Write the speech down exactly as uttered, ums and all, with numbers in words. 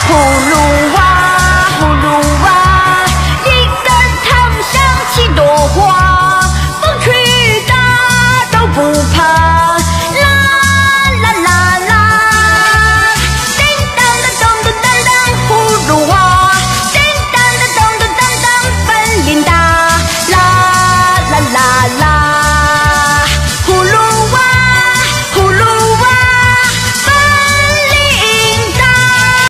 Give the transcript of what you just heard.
葫芦娃，葫芦娃，一根藤上七朵花，风吹雨打都不怕。